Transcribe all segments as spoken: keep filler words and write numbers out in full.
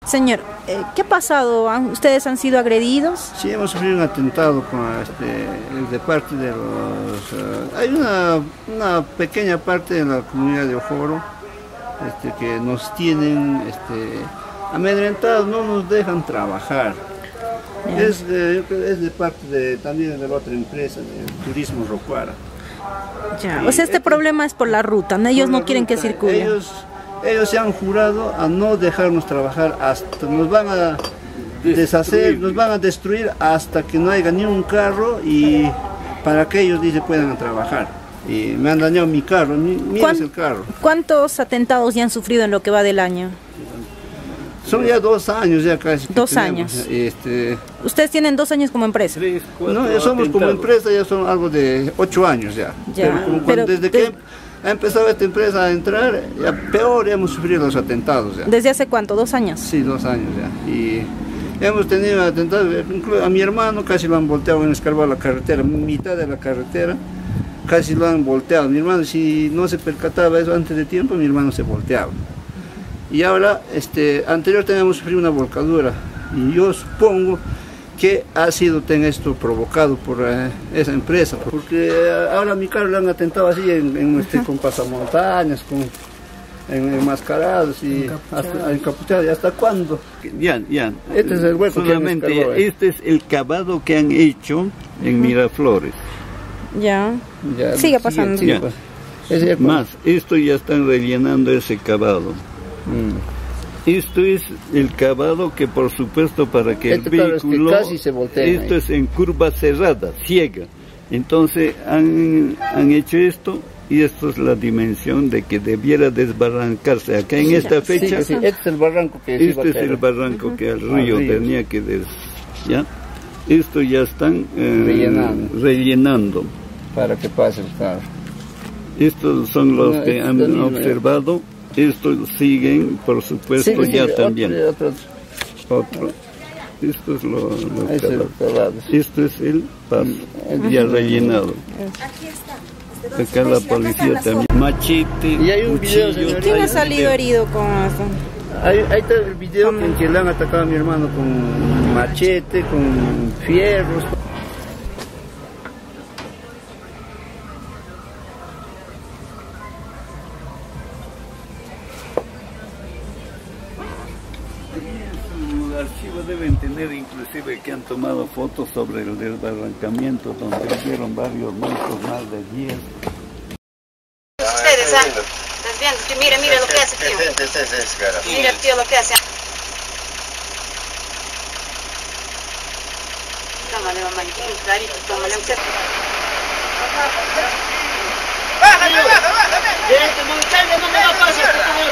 Señor, eh, ¿qué ha pasado? ¿Han- ¿Ustedes han sido agredidos? Sí, hemos sufrido un atentado con, este, de parte de los... eh, hay una, una pequeña parte de la comunidad de Ojoro este, que nos tienen este, amedrentados, no nos dejan trabajar. Es, eh, es de parte de, también de la otra empresa, de Turismo Rocuara. Ya. Sí, O sea, este este- problema es por la ruta, ¿no? Ellos Por la no quieren que ruta, circule. Ellos, ellos se han jurado a no dejarnos trabajar hasta nos van a deshacer, nos van a destruir hasta que no haya ni un carro y para que ellos dice puedan trabajar. Y me han dañado mi carro, mi- mira ¿Cuán- el carro. ¿Cuántos atentados ya han sufrido en lo que va del año? Son ya dos años ya casi. que Dos tenemos, años. Este, Ustedes tienen dos años como empresa. Tres, cuatro no, ya somos como atentados. empresa, ya son algo de ocho años ya. Ya, pero como cuando- pero desde de- que ha empezado esta empresa a entrar, ya peor hemos sufrido los atentados ya. ¿Desde hace cuánto? ¿Dos años? Sí, dos años ya. Y hemos tenido atentados, incluso a mi hermano casi lo han volteado en escarbado la carretera, mitad de la carretera, casi lo han volteado. Mi hermano, si no se percataba eso antes de tiempo, mi hermano se volteaba. Y ahora, este, anterior teníamos sufrido una volcadura, y yo supongo que ha sido ten esto provocado por eh, esa empresa, porque eh, ahora a mi carro le han atentado así en, en este, con pasamontañas, con en enmascarados y hasta encapuchados. ¿Y hasta cuándo? Ya, ya. Este es el hueco que han Solamente, escarbado ahí. este es el cavado que han hecho en Miraflores. Ya. Ya, Sigue pasando. sigue Ya. pas- ese ya- Más, esto ya están rellenando ese cavado. Mm. Esto es el cavado que por supuesto para que Este, el claro, este vehículo, casi se voltea esto ahí. es en curva cerrada, ciega. Entonces han, han hecho esto y esto es la dimensión de que debiera desbarrancarse. Acá en esta Sí, fecha, sí, este es el barranco que se iba a este es caer. el barranco que al Al río río. tenía que des, ¿ya? Esto ya están eh, Rellenando. rellenando. Para que pase el carro. Estos son los No, que estos han también, observado. Estos siguen, por supuesto, Sí, sí, ya otro, también. otro, Otro. Esto es lo, lo ese es el cavado. cavado. Esto es el paso, ya rellenado. Acá la policía también. Machete, Y hay un video, cuchillo. señorita. ¿Quién Hay ha un salido video. herido con esto? Ahí, ahí está el video en que le han atacado a mi hermano con machete, con fierros. En el archivo deben tener inclusive que han tomado fotos sobre el desbarrancamiento donde hubieron varios muertos, más de diez. Ustedes, ¿ah? ¿Estás viendo? Que mira, mira lo que hace, tío. Mira, tío, lo que hace. Tómale, mamá, un clarito, tómale, aunque sea. ¡Bájale, bájale, bájale! Este montaña no me va a pasar,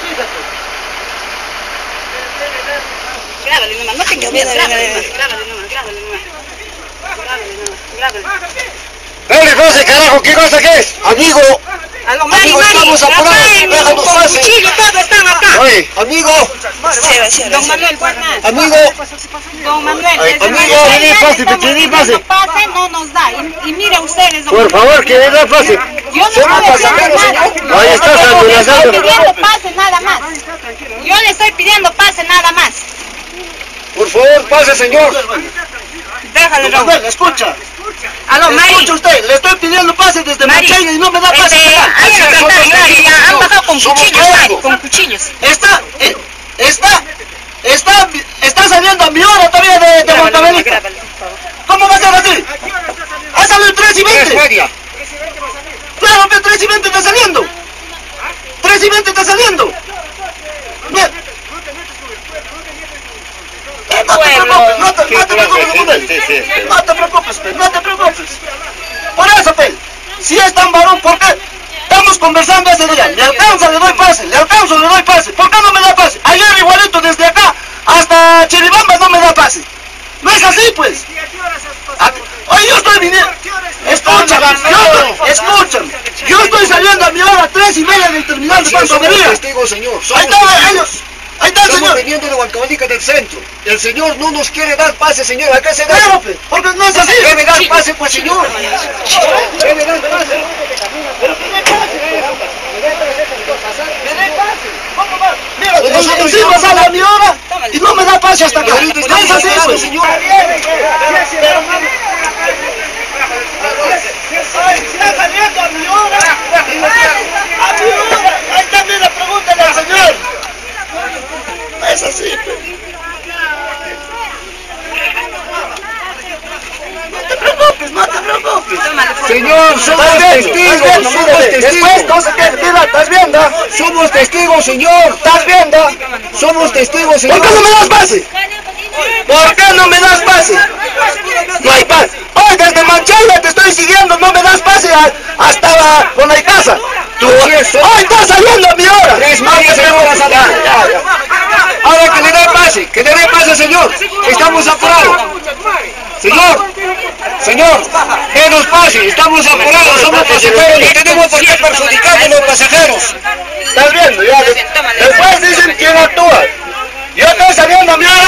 grábale nomás, no tengas miedo, grábale nomás, grábale nomás, grábale nomás. Grábale nomás, grábale. ¡Dale, pase, carajo! ¿Qué cosa que es? Amigo, Aló, Mari, Amigo, Mari, estamos apurados, Rafael, déjanos con pase. cuchillo, todos están acá. oye, amigo, Don Manuel, guarda. amigo, Don Manuel, Ay, desde amigo, Manuel, vení, ya pase, estamos vení, diciendo pase. pase, no nos da. Y, y mire ustedes, don por Manuel. favor, que le pase. Yo no Somos estoy pasajeros, pidiendo nada. señor. Ahí está, Le estoy amenazando. pidiendo pase nada más. Yo le estoy pidiendo pase nada más. Por favor, pase, señor. Déjale, don. Manuel, escucha. Aló, Mari. Escucha usted, le estoy pidiendo pase desde Mari, Machaña y no me da pase. este, señor. hay una Somos cantar, Mari, ya han testigos. bajado con Somos cuchillos, Mari, testigos. con cuchillos. Está, eh, está, está, está saliendo a mi hora todavía de, de Grábale, Montamelita. grábale, por favor. ¿Cómo va a ser así? Ha salido tres y veinte. Claro que tres y veinte está saliendo. tres y veinte está saliendo. Bien. No te preocupes, no te, no te preocupes, Manuel. No te preocupes, pe, no te preocupes. Por eso, pe, si es tan varón, ¿por qué? Estamos conversando ese día. Le alcanza, le doy pase, le alcanzo, le doy pase. ¿Por qué no me da pase? Ayer igualito desde acá hasta Chiribamba no me da pase. No es así, pues. A- Oye, yo estoy viniendo. Escúchame, yo estoy, escúchame. Yo estoy saliendo a mi hora tres y media del terminal de Pantomería. Testigos, señor. Ahí Somos está, testigos. ellos. Ahí está el Estamos señor. viniendo de Huancavelica del centro. El señor no nos quiere dar pase, señor. Acá se da. Claro, pe, porque no es así. Debe dar pase, pues, señor. Debe dar pase. ¿Cómo va? Mira, nosotros sí pasamos a mi hora y no me da pase hasta acá. Dispensa eso, señor. Está saliendo a mi hora. A mi hora. Ahí también le pregúntale al señor. Es así. No te preocupes, no te preocupes. Señor, somos testigos, somos Después no testigos. se quede, mira, ¿estás viendo? Somos testigos, señor. ¿Estás viendo? Somos testigos, ¿Por señor. qué no me das pase? ¿Por qué no me das pase? No hay pase. Hoy desde Manchella te estoy siguiendo, no me das pase a- hasta la, con la casa. Tú, hoy estás saliendo a mi hora. Tres meses, señor, a salir. Ya, ya. Ahora que le dé pase, que le dé pase, señor. Estamos apurados. Señor, señor, denos pase, estamos apurados, somos pasajeros, no tenemos por qué perjudicar a los pasajeros. ¿Estás viendo? Ya. Después dicen quién actúa. Yo estoy saliendo a mi hora.